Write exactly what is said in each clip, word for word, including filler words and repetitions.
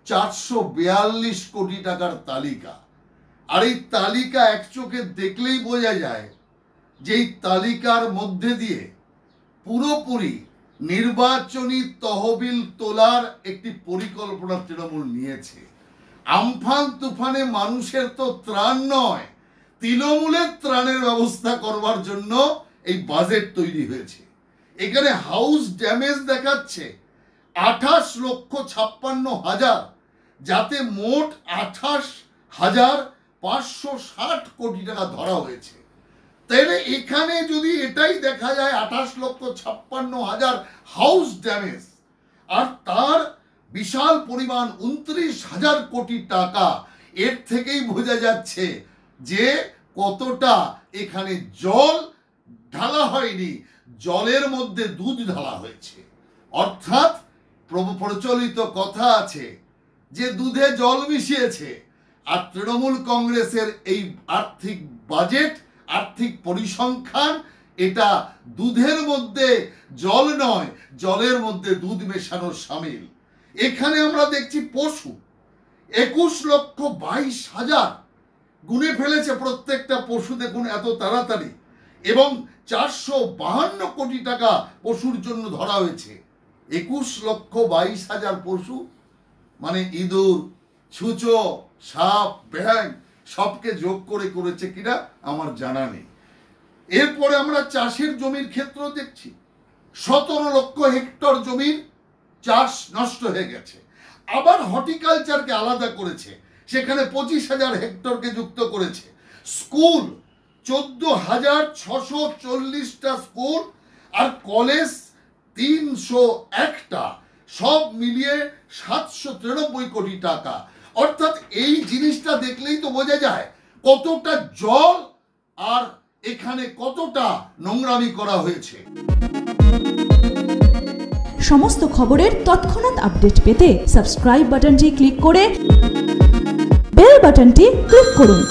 চারশো বিয়াল্লিশ কোটি টাকার তালিকা। আর এই তালিকা এক চোখে দেখলেই বোঝা যায় যে এই তালিকার মধ্যে দিয়ে পুরোপুরি নির্বাচনী তহবিল তোলার একটি পরিকল্পনা তৃণমূল নিয়েছে। আমফান তুফানে মানুষের তো ত্রাণ নয়, তৃণমূলের ত্রাণের ব্যবস্থা করবার জন্য এই বাজেট তৈরি হয়েছে। এখানে হাউস ড্যামেজ দেখাচ্ছে আঠাশ লক্ষ ছাপ্পান্ন হাজার, যাতে মোট আঠাশ হাজার পাঁচশো ষাট কোটি টাকা ধরা হয়েছে। তাহলে এখানে যদি এটাই দেখা যায় আঠাশ লক্ষ ছাপ্পান্ন হাজার হাউস ড্যামেজ, আর তার বিশাল পরিমাণ উনত্রিশ হাজার কোটি টাকা, এর থেকেই বোঝা যাচ্ছে যে কতটা এখানে জল ঢালা হয়নি, জলের মধ্যে দুধ ঢালা হয়েছে। অর্থাৎ প্রচলিত কথা আছে যে দুধে জল মিশিয়েছে। আর তৃণমূল কংগ্রেসের এই আর্থিক বাজেট, আর্থিক পরিসংখ্যান, এটা দুধের মধ্যে জল নয়, জলের মধ্যে দুধ মেশানোর সামিল। এখানে আমরা দেখছি পশু একুশ লক্ষ বাইশ হাজার গুনে ফেলেছে প্রত্যেকটা পশু, দেখুন এত তাড়াতাড়ি, এবং চারশো বাহান্ন কোটি টাকা পশুর জন্য ধরা হয়েছে। একুশ লক্ষ বাইশ হাজার পশু মানে ইঁদুর, ছুঁচো, সাপ, ব্যাঙ সবকে যোগ করে করেছে কিনা আমার জানা নেই। এরপরে আমরা চাষের জমির ক্ষেত্র দেখছি, সতেরো লক্ষ হেক্টর জমির চাষ নষ্ট হয়ে গেছে। আবার হর্টিকালচারকে আলাদা করেছে, সেখানে পঁচিশ হাজার হেক্টরকে যুক্ত করেছে। স্কুল চোদ্দ হাজার ছশো চল্লিশটা স্কুল আর কলেজ তিনশো একটা, সব মিলিয়ে সাতশো তিরানব্বই কোটি টাকা। অর্থাৎ এই জিনিসটা দেখলেই তো বোঝা যায় কতটা জল আর এখানে কতটা নোংরামি করা হয়েছে। সমস্ত খবরের তৎক্ষণাৎ আপডেট পেতে সাবস্ক্রাইব বাটনটি ক্লিক করে বেল বাটনটি ক্লিক করুন।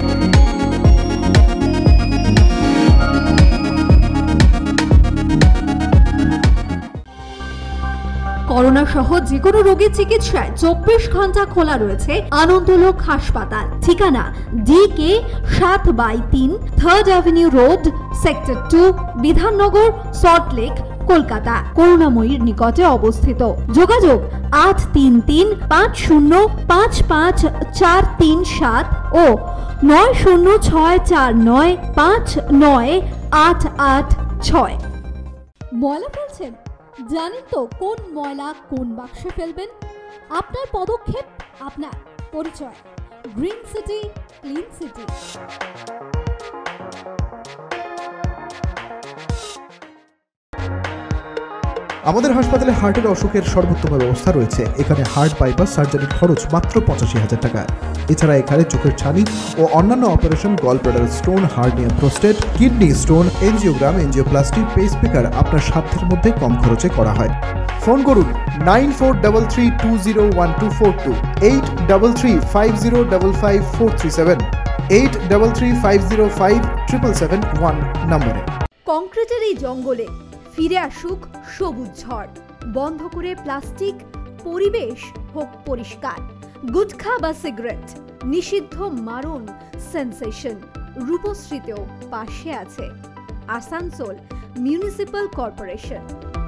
করোনা সহ যে কোনো রোগীর চিকিৎসায় চব্বিশ ঘন্টা খোলা রয়েছে আনন্দলোক হাসপাতাল। ঠিকানা ডি কে সাত বাই তিন third avenue road, sector two, Bidhannagar, Salt Lake, Kolkata. করুণাময়ীর নিকটে অবস্থিত। যোগাযোগ আট তিন তিন পাঁচ শূন্য পাঁচ পাঁচ চার তিন সাত ও নয় শূন্য ছয় চার নয় পাঁচ নয় আট আট ছয়। ময়লা ফেলছেন? জানেন তো কোন ময়লা কোন বাক্সে ফেলবেন? আপনার পদক্ষেপ, আপনার পরিচয়। Green city, clean city. আমাদের হাসপাতালে হার্টের অসুখের সর্বোত্তম ব্যবস্থা রয়েছে। এখানে হার্ট বাইপাস সার্জারির খরচ মাত্র পঁচাশি হাজার টাকা। এছাড়া এখানে চোখের ছানি ও অন্যান্য operation, gall bladder stone, hernia, prostate, kidney stone, angiogram, angioplasty, pacemaker আপনার সাধ্যের মধ্যে কম খরচে করা হয়। ফোন করুন nine four double three two zero one two four two, eight double three five zero double five four three seven, eight double three five zero five triple seven one নম্বরে। কংক্রিটের এই জঙ্গলে ফিরে আসুক সবুজ ঝড়। বন্ধ করে প্লাস্টিক, পরিবেশ হোক পরিষ্কার। গুটখা বা সিগারেট নিষিদ্ধ, মারণ সেন্সেশন। রূপশ্রীতেও পাশে আছে আসানসোল মিউনিসিপাল কর্পোরেশন।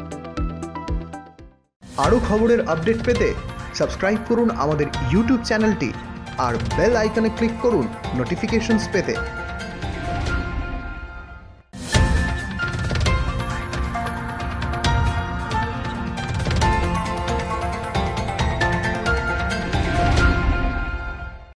আরও খবরের আপডেট পেতে সাবস্ক্রাইব করুন আমাদের ইউটিউব চ্যানেলটি আর বেল আইকনে ক্লিক করুন নোটিফিকেশনস পেতে।